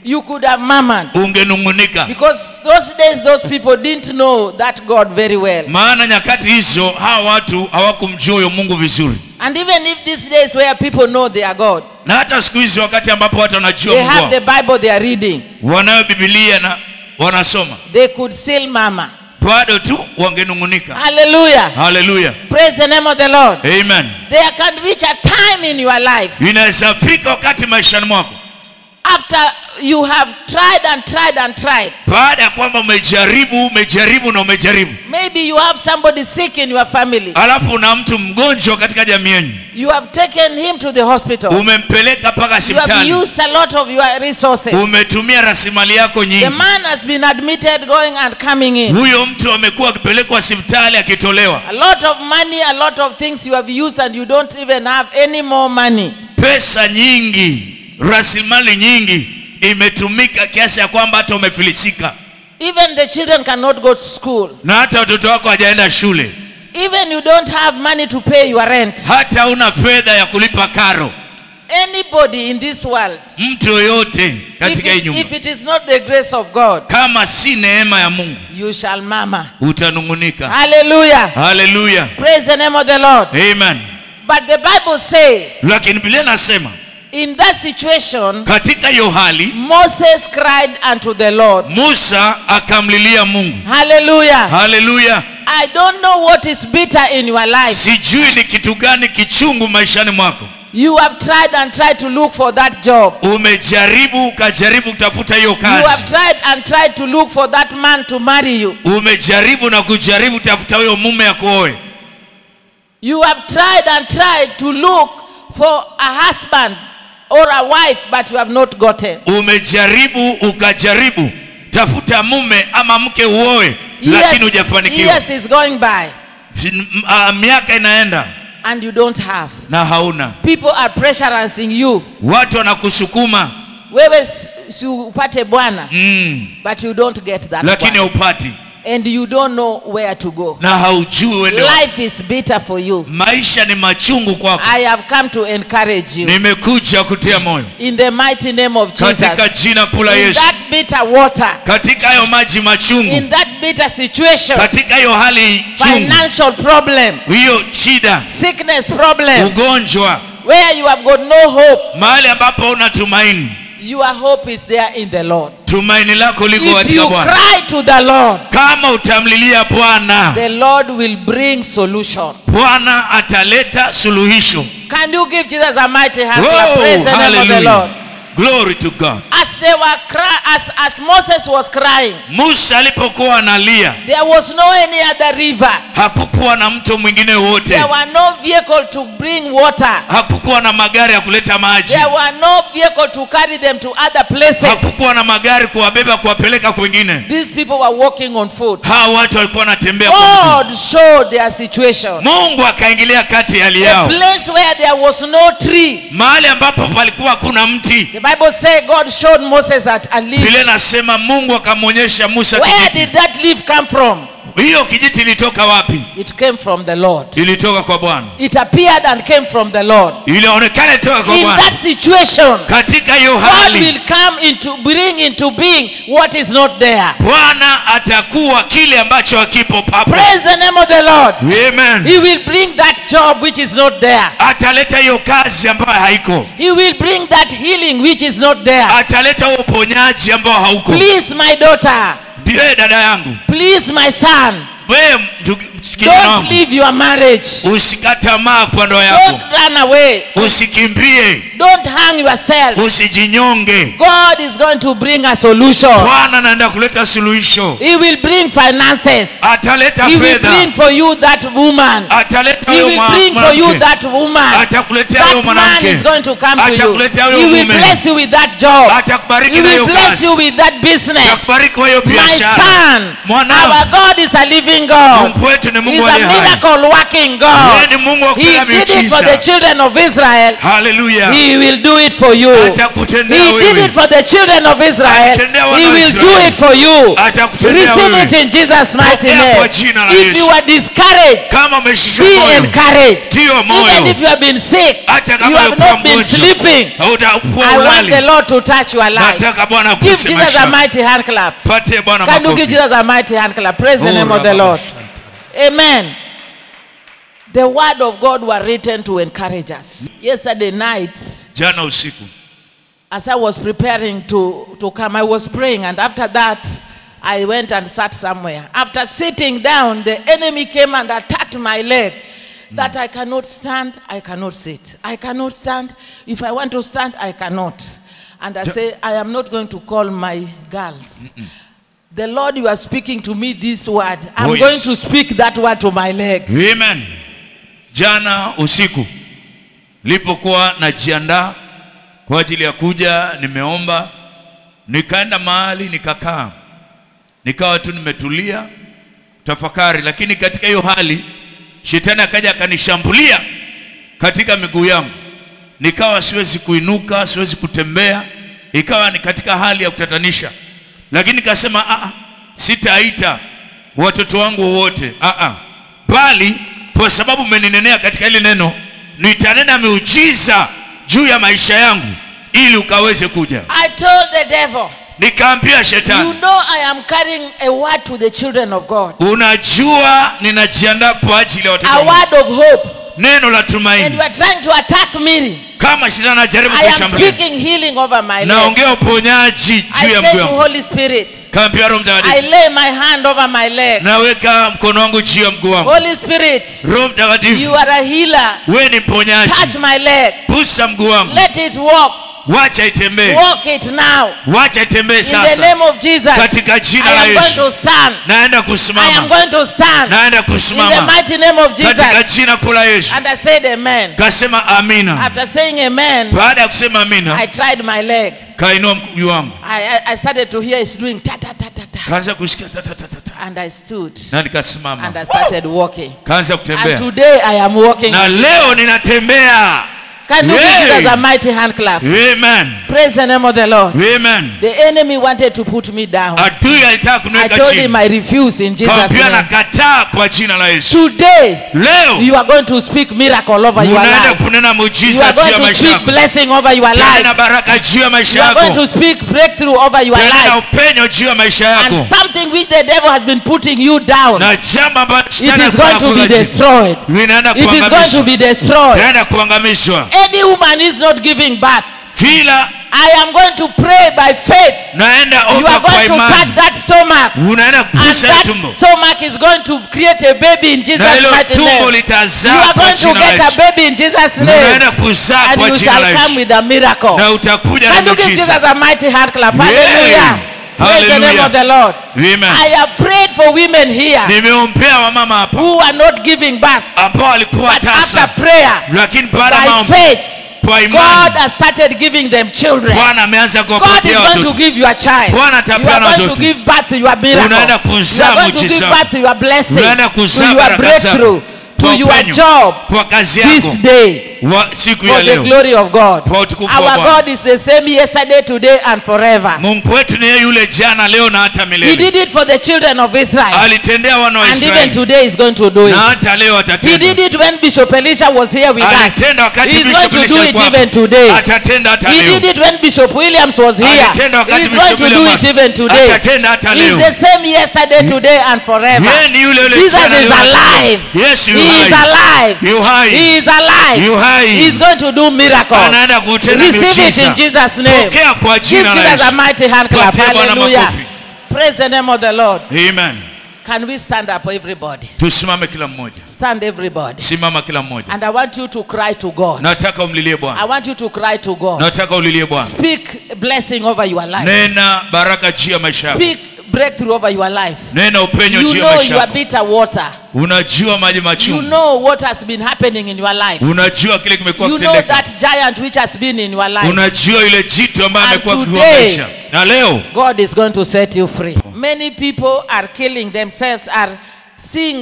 Speaker 1: you could have murmured.
Speaker 2: ungenungunika.
Speaker 1: Because those days those people didn't know that God very well.
Speaker 2: Maana nyakati hizo hawa watu hawakumjua huyo Mungu vizuri.
Speaker 1: And even if these days where people know their God,
Speaker 2: Na hata siku hizi wakati ambapo watu wanajua
Speaker 1: they
Speaker 2: Mungu
Speaker 1: have
Speaker 2: wao,
Speaker 1: the Bible they are reading,
Speaker 2: wanayo Biblia na wanasoma,
Speaker 1: they could still murmur.
Speaker 2: bado tu wangenungunika.
Speaker 1: Hallelujah.
Speaker 2: Hallelujah.
Speaker 1: Praise the name of the Lord.
Speaker 2: Amen.
Speaker 1: There can reach a time in your life
Speaker 2: Inaweza fika wakati maishani mwako,
Speaker 1: after you have tried and tried and tried.
Speaker 2: baada ya kwamba umejaribu umejaribu na umejaribu,
Speaker 1: Maybe you have somebody sick in your family.
Speaker 2: alafu una mtu mgonjwa katika jamii yenu,
Speaker 1: You have taken him to the hospital.
Speaker 2: umempeleka mpaka
Speaker 1: You have
Speaker 2: hospitali,
Speaker 1: used a lot of your resources.
Speaker 2: umetumia rasilimali yako
Speaker 1: The
Speaker 2: nyingi.
Speaker 1: man has been admitted, going and coming in.
Speaker 2: Huyo mtu amekuwa akipelekwa hospitali akitolewa,
Speaker 1: A lot of money, a lot of things you have used, and you don't even have any more money.
Speaker 2: pesa nyingi, rasilimali nyingi imetumika kiasi ya kwamba hata umefilisika,
Speaker 1: Even the children cannot go to school.
Speaker 2: na hata watoto wako hawajaenda shule,
Speaker 1: Even you don't have money to pay your rent.
Speaker 2: hata una fedha ya kulipa karo.
Speaker 1: Anybody in this world,
Speaker 2: Mtu yoyote
Speaker 1: if
Speaker 2: katika hii
Speaker 1: it,
Speaker 2: nyumba,
Speaker 1: if it is not the grace of God,
Speaker 2: kama si neema ya Mungu,
Speaker 1: you shall murmur.
Speaker 2: utanungunika.
Speaker 1: Hallelujah.
Speaker 2: Hallelujah.
Speaker 1: Praise the name of the Lord.
Speaker 2: Amen.
Speaker 1: But the Bible says,
Speaker 2: Lakini Biblia nasema
Speaker 1: in that situation,
Speaker 2: katika hiyo hali
Speaker 1: Moses cried unto the Lord.
Speaker 2: Musa akamlilia Mungu.
Speaker 1: Hallelujah.
Speaker 2: Hallelujah.
Speaker 1: I don't know what is bitter in your life.
Speaker 2: Sijui ni kitu gani kichungu maishani mwako.
Speaker 1: You have tried and tried to look for that job.
Speaker 2: Umejaribu ukajaribu kutafuta hiyo
Speaker 1: You have
Speaker 2: kazi.
Speaker 1: tried and tried to look for that man to marry you.
Speaker 2: Umejaribu na kujaribu tafuta huyo mume akuoe.
Speaker 1: You have tried and tried to look for a husband or a wife, but you have not gotten.
Speaker 2: Umejaribu ukajaribu tafuta mume ama mke uoe, lakini hujafanikiwa.
Speaker 1: Years is going by
Speaker 2: M- ah, miaka inaenda
Speaker 1: and you don't have.
Speaker 2: na hauna.
Speaker 1: People are pressurizing you.
Speaker 2: Watu wanakusukuma
Speaker 1: Wewe s- si upate bwana,
Speaker 2: mm,
Speaker 1: but you don't get that
Speaker 2: lakini
Speaker 1: bwana.
Speaker 2: haupati
Speaker 1: And you don't know where to go.
Speaker 2: na haujui uende wapi.
Speaker 1: Life is bitter for you.
Speaker 2: Maisha ni machungu kwako.
Speaker 1: I have come to encourage you
Speaker 2: Nimekuja kutia moyo
Speaker 1: in the mighty name of
Speaker 2: katika
Speaker 1: Jesus.
Speaker 2: jina kuu la
Speaker 1: In
Speaker 2: Yesu.
Speaker 1: that bitter water,
Speaker 2: Katika hayo maji machungu,
Speaker 1: in that bitter situation,
Speaker 2: katika hiyo hali chungu,
Speaker 1: financial problem,
Speaker 2: hiyo shida,
Speaker 1: sickness problem,
Speaker 2: ugonjwa,
Speaker 1: where you have got no hope,
Speaker 2: mahali ambapo una tumaini,
Speaker 1: your hope is there in the Lord.
Speaker 2: tumaini lako liko
Speaker 1: If
Speaker 2: katika
Speaker 1: you
Speaker 2: Bwana.
Speaker 1: cry to the Lord,
Speaker 2: Kama utamlilia Bwana,
Speaker 1: the Lord will bring solution.
Speaker 2: Bwana ataleta suluhisho.
Speaker 1: Can you give Jesus a mighty hand?
Speaker 2: Whoa,
Speaker 1: Praise the name of the
Speaker 2: hallelujah.
Speaker 1: Lord.
Speaker 2: Glory to God.
Speaker 1: As they were cry, as as Moses was crying,
Speaker 2: Musa alipokuwa analia,
Speaker 1: there was no any other river.
Speaker 2: hakukuwa na mto mwingine wote,
Speaker 1: There were no vehicle to bring water.
Speaker 2: hakukuwa na magari ya kuleta maji,
Speaker 1: There were no vehicle to carry them to other places.
Speaker 2: hakukuwa na magari kuwabeba kuwapeleka kwingine.
Speaker 1: These people were walking on foot.
Speaker 2: Hawa watu walikuwa wanatembea kwa miguu.
Speaker 1: God showed their situation.
Speaker 2: Mungu akaingilia kati ya hali
Speaker 1: A
Speaker 2: yao,
Speaker 1: place where there was no tree.
Speaker 2: mahali ambapo palikuwa hakuna mti.
Speaker 1: The Bible says God showed Moses at a leaf.
Speaker 2: Biblia nasema Mungu akamwonyesha Musa
Speaker 1: Where
Speaker 2: kijiti.
Speaker 1: did that leaf come from?
Speaker 2: Hiyo kijiti ilitoka wapi?
Speaker 1: It came from the Lord.
Speaker 2: Ilitoka kwa Bwana.
Speaker 1: It appeared and came from the Lord.
Speaker 2: Ilionekana ilitoka kwa
Speaker 1: In
Speaker 2: Bwana.
Speaker 1: that situation,
Speaker 2: Katika hiyo
Speaker 1: God
Speaker 2: hali
Speaker 1: will come into bring into being what is not there.
Speaker 2: Bwana atakuwa kile ambacho hakipo papo.
Speaker 1: Praise the name of the Lord.
Speaker 2: Amen.
Speaker 1: He will bring that job which is not there.
Speaker 2: Ataleta hiyo kazi ambayo haiko.
Speaker 1: He will bring that healing which is not there.
Speaker 2: Ataleta huo uponyaji ambao hauko.
Speaker 1: Please, my daughter.
Speaker 2: Ndiye dada yangu.
Speaker 1: Please, my son.
Speaker 2: Wewe kijana
Speaker 1: Don't
Speaker 2: wangu,
Speaker 1: leave your marriage.
Speaker 2: usikate tamaa kwa ndoa yako.
Speaker 1: Don't run away.
Speaker 2: Usikimbie,
Speaker 1: Don't hang yourself.
Speaker 2: usijinyonge.
Speaker 1: God is going to bring a solution.
Speaker 2: Bwana anaenda kuleta suluhisho.
Speaker 1: He will bring finances.
Speaker 2: Ataleta
Speaker 1: He will
Speaker 2: fedha.
Speaker 1: bring for you that woman.
Speaker 2: Ataleta
Speaker 1: He
Speaker 2: huyo
Speaker 1: will bring for you
Speaker 2: mwanamke.
Speaker 1: that woman.
Speaker 2: Atakuletea huyo
Speaker 1: That man
Speaker 2: mwanamke.
Speaker 1: is going to come to you.
Speaker 2: Atakuletea
Speaker 1: He
Speaker 2: huyo
Speaker 1: will
Speaker 2: mume.
Speaker 1: bless you with that job.
Speaker 2: Atakubariki
Speaker 1: He
Speaker 2: na
Speaker 1: will
Speaker 2: hiyo
Speaker 1: bless
Speaker 2: kazi.
Speaker 1: you with that business.
Speaker 2: Atakubariki kwa hiyo
Speaker 1: My
Speaker 2: biashara.
Speaker 1: son,
Speaker 2: Mwanangu,
Speaker 1: our God is a living God.
Speaker 2: Mungu wetu ni
Speaker 1: He's
Speaker 2: Mungu
Speaker 1: a
Speaker 2: aliye hai.
Speaker 1: miracle working
Speaker 2: Yeye
Speaker 1: God.
Speaker 2: ni Mungu wa
Speaker 1: He
Speaker 2: kila
Speaker 1: did it for
Speaker 2: miujiza.
Speaker 1: the children of Israel.
Speaker 2: Hallelujah.
Speaker 1: He will do it for you.
Speaker 2: Atakutendea
Speaker 1: He did
Speaker 2: wewe.
Speaker 1: it for the children of Israel.
Speaker 2: Atatendea wana
Speaker 1: He
Speaker 2: wa
Speaker 1: will do
Speaker 2: Israeli.
Speaker 1: it for you.
Speaker 2: Atakutendea
Speaker 1: Receive
Speaker 2: wewe.
Speaker 1: it in Jesus' mighty
Speaker 2: Pokea
Speaker 1: name.
Speaker 2: kwa jina la
Speaker 1: If
Speaker 2: Yesu.
Speaker 1: you are discouraged,
Speaker 2: Kama umeshishwa
Speaker 1: be
Speaker 2: moyo,
Speaker 1: encouraged.
Speaker 2: tiwa
Speaker 1: Even
Speaker 2: moyo.
Speaker 1: if you have been sick,
Speaker 2: Hata
Speaker 1: you
Speaker 2: kama
Speaker 1: have
Speaker 2: ulikuwa
Speaker 1: not been
Speaker 2: mgonjwa,
Speaker 1: sleeping.
Speaker 2: hautakuwa
Speaker 1: I want the
Speaker 2: ulali.
Speaker 1: Lord to touch your life.
Speaker 2: Nataka Bwana
Speaker 1: Give
Speaker 2: akuse
Speaker 1: Jesus a
Speaker 2: maisha.
Speaker 1: mighty hand clap.
Speaker 2: Patie Bwana
Speaker 1: Can you give
Speaker 2: makofi.
Speaker 1: Jesus a mighty hand clap? Praise the
Speaker 2: Oh,
Speaker 1: name of the Lord.
Speaker 2: Rabba.
Speaker 1: Amen. The word of God were written to encourage us. Yesterday night,
Speaker 2: Jana usiku
Speaker 1: as I was preparing to, to come, I was praying, and after that, I went and sat somewhere. After sitting down, the enemy came and attacked my leg. That I cannot stand, I cannot sit. I cannot stand. If I want to stand, I cannot. And I say, I am not going to call my girls. Mm-mm. The Lord, you are speaking to me this word. I'm
Speaker 2: Oh, yes.
Speaker 1: going to speak that word to my leg.
Speaker 2: Amen. Jana usiku lipokuwa najiandaa kwa ajili ya kuja, nimeomba, nikaenda mahali nikakaa, nikawa tu nimetulia tafakari, lakini katika hiyo hali shetani akaja akanishambulia katika miguu yangu, nikawa siwezi kuinuka, siwezi kutembea, ikawa ni katika hali ya kutatanisha. Lakini nikasema a sitaita watoto wangu wote, a a bali kwa sababu umeninenea katika ile neno, nitanena miujiza juu ya maisha yangu ili ukaweze kuja.
Speaker 1: I told the devil,
Speaker 2: Nikaambia shetani,
Speaker 1: you know I am carrying a word to the children of God.
Speaker 2: unajua ninajiandaa kwa ajili ya watoto
Speaker 1: A
Speaker 2: wangu,
Speaker 1: word of hope.
Speaker 2: neno la
Speaker 1: And
Speaker 2: tumaini.
Speaker 1: you are trying to attack me.
Speaker 2: Kama shetani anajaribu
Speaker 1: I am
Speaker 2: kushambulia,
Speaker 1: speaking healing over my leg.
Speaker 2: naongea uponyaji
Speaker 1: I
Speaker 2: juu ya
Speaker 1: say
Speaker 2: mguu
Speaker 1: to
Speaker 2: wangu.
Speaker 1: Holy Spirit,
Speaker 2: Kaambia Roho
Speaker 1: I
Speaker 2: Mtakatifu,
Speaker 1: lay my hand over my leg.
Speaker 2: naweka mkono wangu juu ya mguu wangu.
Speaker 1: Holy Spirit,
Speaker 2: Roho Mtakatifu,
Speaker 1: you are a healer.
Speaker 2: wewe ni mponyaji.
Speaker 1: Touch my leg.
Speaker 2: Gusa mguu wangu,
Speaker 1: Let it walk.
Speaker 2: wacha itembee,
Speaker 1: Walk it now.
Speaker 2: wacha itembee
Speaker 1: In the
Speaker 2: sasa
Speaker 1: name of Jesus,
Speaker 2: katika jina
Speaker 1: I
Speaker 2: la
Speaker 1: am going
Speaker 2: Yesu.
Speaker 1: to stand.
Speaker 2: Naenda
Speaker 1: I am
Speaker 2: kusimama,
Speaker 1: going to stand.
Speaker 2: naenda
Speaker 1: In the
Speaker 2: kusimama
Speaker 1: mighty name of
Speaker 2: katika
Speaker 1: Jesus.
Speaker 2: jina kula Yesu.
Speaker 1: And I said amen.
Speaker 2: Kasema amina.
Speaker 1: After saying amen,
Speaker 2: Baada ya kusema amina,
Speaker 1: I tried my leg.
Speaker 2: kainua mguu wangu,
Speaker 1: I, I, I started to hear it's doing ta ta ta ta ta.
Speaker 2: kaanza kusikia ta ta ta ta ta,
Speaker 1: And I stood
Speaker 2: na
Speaker 1: and
Speaker 2: nikasimama,
Speaker 1: I started walking.
Speaker 2: kaanza
Speaker 1: And
Speaker 2: kutembea,
Speaker 1: today I am walking.
Speaker 2: na leo ninatembea.
Speaker 1: Can you
Speaker 2: Yay.
Speaker 1: give us a mighty hand clap?
Speaker 2: Amen.
Speaker 1: Praise the name of the Lord.
Speaker 2: Amen.
Speaker 1: The enemy wanted to put me down.
Speaker 2: Adui alitaka
Speaker 1: I
Speaker 2: kuniweka
Speaker 1: told
Speaker 2: chini,
Speaker 1: him I refuse in Jesus'
Speaker 2: kaambia
Speaker 1: name.
Speaker 2: nakataa kwa jina la Yesu.
Speaker 1: Today
Speaker 2: Leo
Speaker 1: you are going to speak miracle over your
Speaker 2: unaenda
Speaker 1: life.
Speaker 2: kunena
Speaker 1: You
Speaker 2: muujiza
Speaker 1: are
Speaker 2: juu ya
Speaker 1: going to
Speaker 2: maisha
Speaker 1: speak
Speaker 2: yako,
Speaker 1: blessing over your
Speaker 2: tena
Speaker 1: life.
Speaker 2: baraka juu ya maisha
Speaker 1: You are going
Speaker 2: yako,
Speaker 1: to speak breakthrough over your
Speaker 2: tena
Speaker 1: life.
Speaker 2: upenyo juu ya maisha
Speaker 1: And
Speaker 2: yako,
Speaker 1: something which the devil has been putting you down,
Speaker 2: na jambo ambalo
Speaker 1: it
Speaker 2: shetani
Speaker 1: is going to be
Speaker 2: anakuweka chini,
Speaker 1: destroyed.
Speaker 2: linaenda
Speaker 1: It is going to
Speaker 2: kuangamizwa,
Speaker 1: be destroyed.
Speaker 2: linaenda kuangamizwa.
Speaker 1: Any woman is not giving birth.
Speaker 2: Kila
Speaker 1: I am going to pray by faith.
Speaker 2: naenda
Speaker 1: You
Speaker 2: omba
Speaker 1: are
Speaker 2: kwa
Speaker 1: going to touch
Speaker 2: imani,
Speaker 1: that stomach.
Speaker 2: unaenda
Speaker 1: And
Speaker 2: kugusa
Speaker 1: that
Speaker 2: tumbo,
Speaker 1: stomach is going to create a baby in
Speaker 2: na
Speaker 1: Jesus'
Speaker 2: hilo
Speaker 1: mighty
Speaker 2: tumbo
Speaker 1: name. You
Speaker 2: litazaa
Speaker 1: are
Speaker 2: kwa
Speaker 1: going to
Speaker 2: jina la
Speaker 1: get a
Speaker 2: Yesu,
Speaker 1: baby in Jesus' name.
Speaker 2: unaenda kuzaa
Speaker 1: And
Speaker 2: kwa
Speaker 1: you
Speaker 2: jina
Speaker 1: shall
Speaker 2: la
Speaker 1: come
Speaker 2: Yesu,
Speaker 1: with a miracle.
Speaker 2: na utakuja na
Speaker 1: Can you give
Speaker 2: muujiza.
Speaker 1: Jesus a mighty hand clap?
Speaker 2: Yeah.
Speaker 1: Hallelujah. Praise the name
Speaker 2: Hallelujah.
Speaker 1: of the Lord.
Speaker 2: Amen.
Speaker 1: I have prayed for women here
Speaker 2: Nimeombea wamama hapa
Speaker 1: who are not giving birth.
Speaker 2: ambao walikuwa
Speaker 1: But after
Speaker 2: tasa,
Speaker 1: prayer,
Speaker 2: lakini baada ya
Speaker 1: by
Speaker 2: maombi
Speaker 1: faith,
Speaker 2: kwa
Speaker 1: God
Speaker 2: imani
Speaker 1: has started giving them children.
Speaker 2: Bwana ameanza
Speaker 1: God is
Speaker 2: kuwapatia
Speaker 1: going to
Speaker 2: watoto.
Speaker 1: give you a child. You
Speaker 2: Bwana
Speaker 1: are
Speaker 2: atapeana
Speaker 1: going to
Speaker 2: watoto.
Speaker 1: give birth to your miracle.
Speaker 2: Unaenda
Speaker 1: You
Speaker 2: kuzaa
Speaker 1: are going to
Speaker 2: muujiza.
Speaker 1: give birth to your blessing,
Speaker 2: Unaenda
Speaker 1: to
Speaker 2: kuzaa
Speaker 1: your
Speaker 2: baraka
Speaker 1: breakthrough,
Speaker 2: zako,
Speaker 1: to
Speaker 2: kwa
Speaker 1: your
Speaker 2: upenyo,
Speaker 1: job
Speaker 2: kwa kazi
Speaker 1: this
Speaker 2: yako
Speaker 1: day.
Speaker 2: wa siku ya
Speaker 1: For the
Speaker 2: leo.
Speaker 1: glory of God.
Speaker 2: Kwa utukufu wa
Speaker 1: Our
Speaker 2: Bwana.
Speaker 1: God is the same yesterday, today, and forever.
Speaker 2: Mungu wetu ni yeye yule jana, leo na hata
Speaker 1: He
Speaker 2: milele.
Speaker 1: did it for the children of Israel.
Speaker 2: Alitendea wana wa
Speaker 1: And even
Speaker 2: Israeli,
Speaker 1: today he's going to do
Speaker 2: na
Speaker 1: it.
Speaker 2: hata leo
Speaker 1: He did
Speaker 2: atatenda.
Speaker 1: it when Bishop Elisha was here with us.
Speaker 2: Alitenda wakati
Speaker 1: He's going
Speaker 2: Bishop
Speaker 1: to do
Speaker 2: Elisha
Speaker 1: it
Speaker 2: alikuwa
Speaker 1: even
Speaker 2: hapa.
Speaker 1: today.
Speaker 2: Atatenda hata
Speaker 1: He
Speaker 2: leo.
Speaker 1: did it when Bishop Williams was here.
Speaker 2: Alitenda wakati
Speaker 1: He's going
Speaker 2: Bishop
Speaker 1: to do
Speaker 2: Williams
Speaker 1: it even today.
Speaker 2: atatenda hata
Speaker 1: He's
Speaker 2: leo.
Speaker 1: the same yesterday, today, and forever.
Speaker 2: Yeye ni yule yule
Speaker 1: Jesus
Speaker 2: jana,
Speaker 1: is
Speaker 2: leo na hata leo.
Speaker 1: alive.
Speaker 2: Yesu yu
Speaker 1: He is
Speaker 2: hai.
Speaker 1: alive.
Speaker 2: Yu hai.
Speaker 1: He is alive.
Speaker 2: Yu hai.
Speaker 1: He's going to do miracle.
Speaker 2: Anaenda kutenda
Speaker 1: Receive it
Speaker 2: miujiza.
Speaker 1: in Jesus' name.
Speaker 2: Pokea kwa
Speaker 1: Give
Speaker 2: jina la
Speaker 1: Jesus a
Speaker 2: Yesu.
Speaker 1: mighty hand clap.
Speaker 2: Patia Bwana
Speaker 1: Hallelujah.
Speaker 2: makofi.
Speaker 1: Praise the name of the Lord.
Speaker 2: Amen.
Speaker 1: Can we stand up, everybody?
Speaker 2: Tusimame kila mmoja.
Speaker 1: Stand, everybody.
Speaker 2: Simama kila mmoja.
Speaker 1: And I want you to cry to God.
Speaker 2: Nataka umlilie
Speaker 1: I
Speaker 2: Bwana.
Speaker 1: want you to cry to God.
Speaker 2: Nataka ulilie Bwana.
Speaker 1: Speak blessing over your life.
Speaker 2: Nena baraka juu ya maisha yako.
Speaker 1: Speak breakthrough over your life.
Speaker 2: Nena upenyo
Speaker 1: You
Speaker 2: juu ya
Speaker 1: know
Speaker 2: maisha
Speaker 1: your
Speaker 2: yako.
Speaker 1: bitter water.
Speaker 2: Unajua maji
Speaker 1: You
Speaker 2: machungu.
Speaker 1: know what has been happening in your life.
Speaker 2: Unajua kile kimekuwa
Speaker 1: You know
Speaker 2: kitendeka.
Speaker 1: that giant which has been in your life.
Speaker 2: Unajua yule jitu ambaye
Speaker 1: And
Speaker 2: amekuwa
Speaker 1: today,
Speaker 2: kukuongesha. Na leo
Speaker 1: God is going to set you free. Many people are killing themselves, are seeing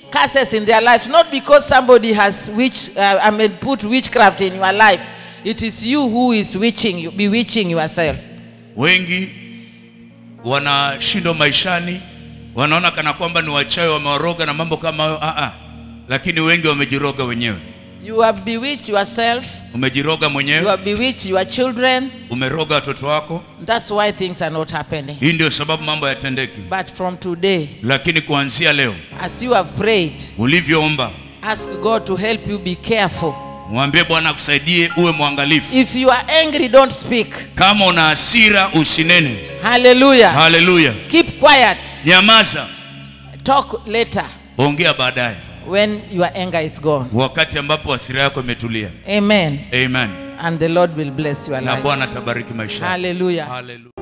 Speaker 1: curses in their lives, not because somebody has witch, uh, I mean, put witchcraft in your life. It is you who is witching you, bewitching yourself.
Speaker 2: Wengi wanashindwa maishani, wanaona kana kwamba ni wachawi wamewaroga na mambo kama hayo. Ah ah. Lakini wengi wamejiroga wenyewe.
Speaker 1: You have bewitched yourself.
Speaker 2: Umejiroga mwenyewe.
Speaker 1: You have bewitched your children.
Speaker 2: Umeroga watoto wako.
Speaker 1: That's why things are not happening.
Speaker 2: Hii ndio sababu mambo yatendeki.
Speaker 1: But from today,
Speaker 2: lakini kuanzia leo,
Speaker 1: as you have prayed,
Speaker 2: ulivyoomba,
Speaker 1: ask God to help you be careful.
Speaker 2: Mwambie Bwana akusaidie uwe mwangalifu.
Speaker 1: If you are angry, don't speak.
Speaker 2: Kama una hasira usinene.
Speaker 1: Hallelujah.
Speaker 2: Hallelujah.
Speaker 1: Keep quiet.
Speaker 2: Nyamaza.
Speaker 1: Talk later.
Speaker 2: Ongea baadaye.
Speaker 1: When your anger is gone.
Speaker 2: Wakati ambapo hasira yako imetulia.
Speaker 1: Amen.
Speaker 2: Amen.
Speaker 1: And the Lord will bless your life.
Speaker 2: Na Bwana atabariki maisha.
Speaker 1: Hallelujah.
Speaker 2: Hallelujah.